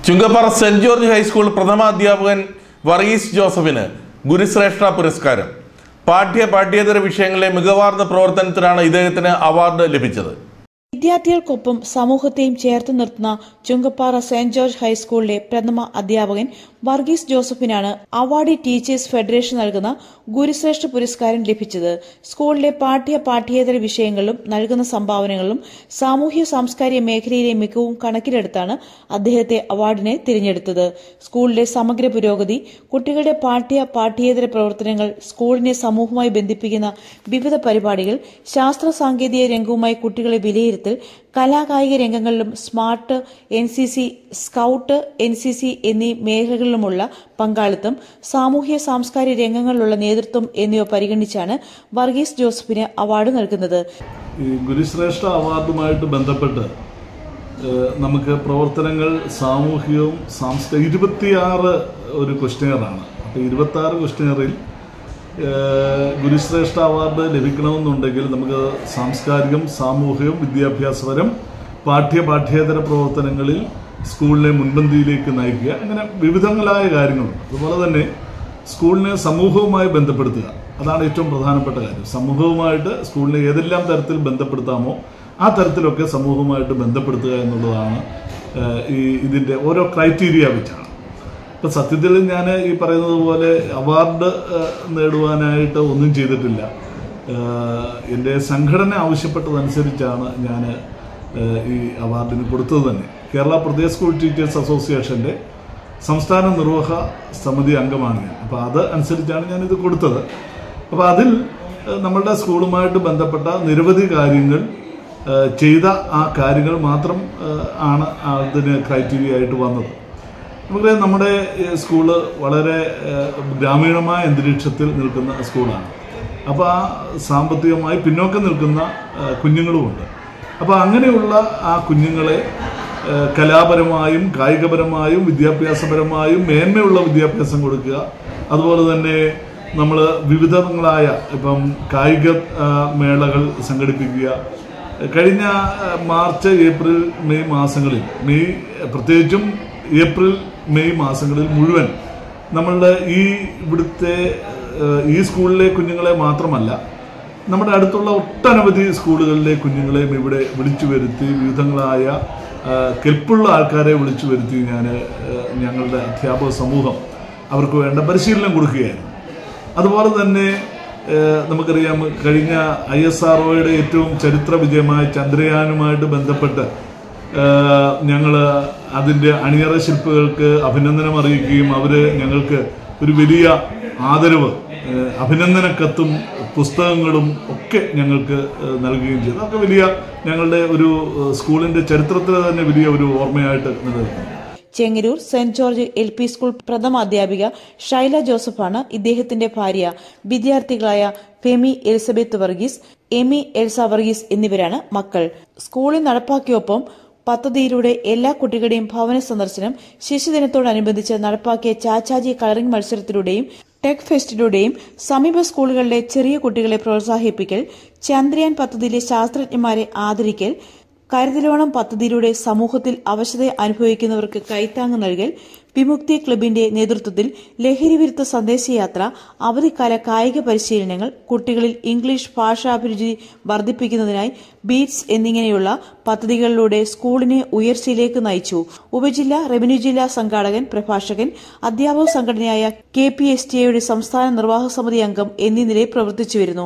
Chungappara saint George high school പ്രഥമ അധ്യാപകൻ വർഗീസ് ജോസഫിന് ഗുരുശ്രേഷ്ഠ പുരസ്കാരം. പാഠ്യേതര വിഷയങ്ങളിലെ മികവാർന്ന പ്രവർത്തനത്തിനാണ് ഇദ്ദേഹത്തിന് അവാർഡ് ലഭിച്ചത്. വിദ്യാർത്ഥികൾക്കൊപ്പം സമൂഹത്തെയും ചേർത്ത് നിർത്തുന്ന ചുങ്കപ്പാറ സെന്റ് ജോർജ് ഹൈസ്കൂളിലെ പ്രഥമ അധ്യാപകൻ വർഗീസ് ജോസഫിനാണ് അവാർഡി ടീച്ചേഴ്സ് ഫെഡറേഷൻ നൽകുന്ന ഗുരുശ്രേഷ്ഠ പുരസ്കാരം ലഭിച്ചത്. സ്കൂളിലെ പാഠ്യേതര വിഷയങ്ങളിലും നൽകുന്ന സംഭാവനകളും സാമൂഹ്യ സാംസ്കാരിക മേഖലയിലെ മികവും കണക്കിലെടുത്താണ് അദ്ദേഹത്തെ അവാർഡിനെ തിരഞ്ഞെടുത്തത്. സ്കൂളിലെ സമഗ്ര പുരോഗതി, കുട്ടികളുടെ പാഠ്യേതര പ്രവർത്തനങ്ങൾ, സ്കൂളിനെ സമൂഹവുമായി ബന്ധിപ്പിക്കുന്ന വിവിധ പരിപാടികൾ, ശാസ്ത്ര സാങ്കേതിക രംഗവുമായി കുട്ടികളെ വിലയിരുത്തൽ, കലാകായിക രംഗങ്ങളിലും സ്മാർട്ട്, NCC, സ്കൌട്ട്, NCC എന്നീ മേഖലകളിലുമുള്ള പങ്കാളിത്തം, സാമൂഹ്യ സാംസ്കാരിക രംഗങ്ങളിലുള്ള നേതൃത്വം എന്നിവ പരിഗണിച്ചാണ് വർഗീസ് ജോസഫിന് അവാർഡ് നൽകുന്നത്. ഈ ഗുരുശ്രേഷ്ഠ അവാർഡുമായിട്ട് ബന്ധപ്പെട്ട് നമുക്ക് പ്രവർത്തനങ്ങൾ സാമൂഹികവും സാംസ്കാരിക 26 ഒരു ക്വസ്റ്റ്യനാണ്. അപ്പോൾ 26 ക്വസ്റ്റ്യനറിൽ ഗുരുശ്രേഷ്ഠ അവാർഡ് ലഭിക്കണമെന്നുണ്ടെങ്കിൽ നമുക്ക് സാംസ്കാരികം, സാമൂഹികം, വിദ്യാഭ്യാസപരം, പാഠ്യേതര പ്രവർത്തനങ്ങളിൽ സ്കൂളിനെ മുൻപന്തിയിലേക്ക് നയിക്കുക, അങ്ങനെ വിവിധങ്ങളായ കാര്യങ്ങളുണ്ട്. അതുപോലെ തന്നെ സ്കൂളിനെ സമൂഹവുമായി ബന്ധപ്പെടുത്തുക, അതാണ് ഏറ്റവും പ്രധാനപ്പെട്ട കാര്യം. സമൂഹവുമായിട്ട് സ്കൂളിനെ ഏതെല്ലാം തരത്തിൽ ബന്ധപ്പെടുത്താമോ ആ തരത്തിലൊക്കെ സമൂഹവുമായിട്ട് ബന്ധപ്പെടുത്തുക എന്നുള്ളതാണ് ഇതിൻ്റെ ഓരോ ക്രൈറ്റീരിയ വെച്ചാണ്. ഇപ്പം സത്യത്തിൽ ഞാൻ ഈ പറയുന്നത് പോലെ അവാർഡ് നേടുവാനായിട്ട് ഒന്നും ചെയ്തിട്ടില്ല. എൻ്റെ സംഘടന ആവശ്യപ്പെട്ടതനുസരിച്ചാണ് ഞാൻ ഈ അവാർഡിന് കൊടുത്തത് തന്നെ. കേരള പ്രദേശ് സ്കൂൾ ടീച്ചേഴ്സ് അസോസിയേഷൻ്റെ സംസ്ഥാന നിർവാഹക സമിതി അംഗമാണ് ഞാൻ. അപ്പോൾ അത് അനുസരിച്ചാണ് ഞാനിത് കൊടുത്തത്. അപ്പോൾ അതിൽ നമ്മളുടെ സ്കൂളുമായിട്ട് ബന്ധപ്പെട്ട നിരവധി കാര്യങ്ങൾ ചെയ്ത ആ കാര്യങ്ങൾ മാത്രം ആണ് അതിന് ക്രൈറ്റീരിയ ആയിട്ട് വന്നത്. നമുക്ക് നമ്മുടെ സ്കൂള് വളരെ ഗ്രാമീണമായ അന്തരീക്ഷത്തിൽ നിൽക്കുന്ന സ്കൂളാണ്. അപ്പോൾ ആ സാമ്പത്തികമായി പിന്നോക്കം നിൽക്കുന്ന കുഞ്ഞുങ്ങളുമുണ്ട്. അപ്പോൾ അങ്ങനെയുള്ള ആ കുഞ്ഞുങ്ങളെ കലാപരമായും കായികപരമായും വിദ്യാഭ്യാസപരമായും മേന്മയുള്ള വിദ്യാഭ്യാസം കൊടുക്കുക. അതുപോലെ തന്നെ നമ്മൾ വിവിധങ്ങളായ ഇപ്പം കായിക മേളകൾ സംഘടിപ്പിക്കുക. കഴിഞ്ഞ മാർച്ച്, ഏപ്രിൽ, മെയ് മാസങ്ങളിൽ, പ്രത്യേകിച്ചും ഏപ്രിൽ, മെയ് മാസങ്ങളിൽ മുഴുവൻ നമ്മളുടെ ഇവിടുത്തെ ഈ സ്കൂളിലെ കുഞ്ഞുങ്ങളെ മാത്രമല്ല, നമ്മുടെ അടുത്തുള്ള ഒട്ടനവധി സ്കൂളുകളിലെ കുഞ്ഞുങ്ങളെയും ഇവിടെ വിളിച്ചു വരുത്തി, വിവിധങ്ങളായ കെൽപ്പുള്ള ആൾക്കാരെ വിളിച്ചു വരുത്തി ഞങ്ങളുടെ അധ്യാപക സമൂഹം അവർക്ക് വേണ്ട പരിശീലനം കൊടുക്കുകയായിരുന്നു. അതുപോലെ തന്നെ നമുക്കറിയാം, കഴിഞ്ഞ ISROയുടെ ഏറ്റവും ചരിത്ര വിജയമായ ചന്ദ്രയാനുമായിട്ട് ബന്ധപ്പെട്ട് ഞങ്ങൾ അതിൻ്റെ അണിയറ ശില്പികൾക്ക് അഭിനന്ദനം അറിയിക്കുകയും അവർ ഞങ്ങൾക്ക് ഒരു വലിയ ആദരവ്, അഭിനന്ദന കത്തും പുസ്തകങ്ങളും ഒക്കെ ഞങ്ങൾക്ക് നൽകുകയും ചെയ്തു. അതൊക്കെ വലിയ ഞങ്ങളുടെ ഒരു സ്കൂളിൻ്റെ ചരിത്രത്തിലെ തന്നെ വലിയ ഒരു ഓർമ്മയായിട്ട് നിലനിൽക്കുന്നു. Chengannur saint George LP school പ്രഥമ അധ്യാപിക ഷൈല ജോസഫാണ് ഇദ്ദേഹത്തിന്റെ ഭാര്യ. വിദ്യാർത്ഥികളായ ഫെമി എലിസബത്ത് വർഗീസ്, എമി എൽസ വർഗീസ് എന്നിവരാണ് മക്കൾ. സ്കൂളിൽ നടപ്പാക്കിയൊപ്പം പദ്ധതിയിലൂടെ എല്ലാ കുട്ടികളുടെയും ഭവന സന്ദർശനം, ശിശുദിനത്തോടനുബന്ധിച്ച് നടപ്പാക്കിയ ചാച്ചാജി കളറിംഗ് മത്സരത്തിലൂടെയും ടെക് ഫെസ്റ്റിലൂടെയും സമീപ സ്കൂളുകളിലെ ചെറിയ കുട്ടികളെ പ്രോത്സാഹിപ്പിക്കൽ, ചന്ദ്രയാൻ പദ്ധതിയിലെ ശാസ്ത്രജ്ഞന്മാരെ ആദരിക്കൽ, കരുതലോണം പദ്ധതിയിലൂടെ സമൂഹത്തിൽ അവശത അനുഭവിക്കുന്നവർക്ക് കൈത്താങ്ങ് നൽകൽ, വിമുക്തി ക്ലബിന്റെ നേതൃത്വത്തിൽ ലഹരിവിരുദ്ധ സന്ദേശയാത്ര, അവധിക്കാല കായിക പരിശീലനങ്ങൾ, കുട്ടികളിൽ ഇംഗ്ലീഷ് ഭാഷാഭിരുചി വർദ്ധിപ്പിക്കുന്നതിനായി ബീറ്റ്സ് എന്നിങ്ങനെയുള്ള പദ്ധതികളിലൂടെ സ്കൂളിനെ ഉയർച്ചയിലേക്ക് നയിച്ചു. ഉപജില്ലാ, റവന്യൂ ജില്ലാ സംഘാടകൻ, പ്രഭാഷകൻ, അധ്യാപക സംഘടനയായ KPSTA സംസ്ഥാന നിർവാഹക സമിതി അംഗം എന്നീ നിലയിൽ പ്രവർത്തിച്ചുവരുന്നു.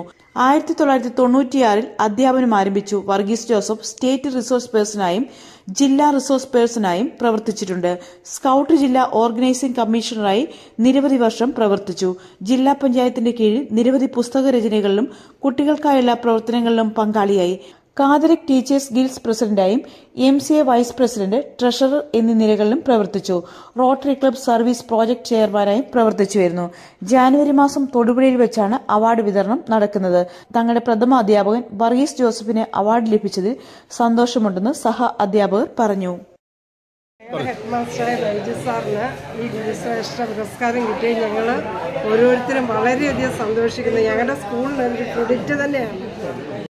1996 അധ്യാപനം ആരംഭിച്ചു. വർഗീസ് ജോസഫ് സ്റ്റേറ്റ് റിസോഴ്സ് പേഴ്സണായും ജില്ലാ റിസോഴ്സ് പേഴ്സണായും പ്രവർത്തിച്ചിട്ടുണ്ട്. സ്കൌട്ട് ജില്ലാ ഓർഗനൈസിംഗ് കമ്മീഷണറായി നിരവധി വർഷം പ്രവർത്തിച്ചു. ജില്ലാ പഞ്ചായത്തിന്റെ കീഴിൽ നിരവധി പുസ്തക രചനകളിലും കുട്ടികൾക്കായുള്ള പ്രവർത്തനങ്ങളിലും പങ്കാളിയായി. കാതരക് ടീച്ചേഴ്സ് ഗിൽഡ്സ് പ്രസിഡന്റായും MCA വൈസ് പ്രസിഡന്റ്, ട്രഷറർ എന്നീ നിലകളിലും പ്രവർത്തിച്ചു. റോട്ടറി ക്ലബ് സർവീസ് പ്രോജക്ട് ചെയർമാനായും പ്രവർത്തിച്ചുവരുന്നു. ജാനുവരി മാസം തൊടുപുഴയിൽ വെച്ചാണ് അവാർഡ് വിതരണം നടക്കുന്നത്. തങ്ങളുടെ പ്രഥമ അധ്യാപകൻ വർഗീസ് ജോസഫിന് അവാർഡ് ലഭിച്ചതിൽ സന്തോഷമുണ്ടെന്ന് സഹ അധ്യാപകർ പറഞ്ഞു. ഹെഡ് മാസ്റ്ററായ ബൈജു സാറിന് ഈ ഗുരുശ്രേഷ്ഠ പുരസ്കാരം കിട്ടി. ഞങ്ങൾ ഓരോരുത്തരും വളരെയധികം സന്തോഷിക്കുന്നു. ഞങ്ങളുടെ സ്കൂളിന് ഒരു ക്രെഡിറ്റ് തന്നെയാണ്.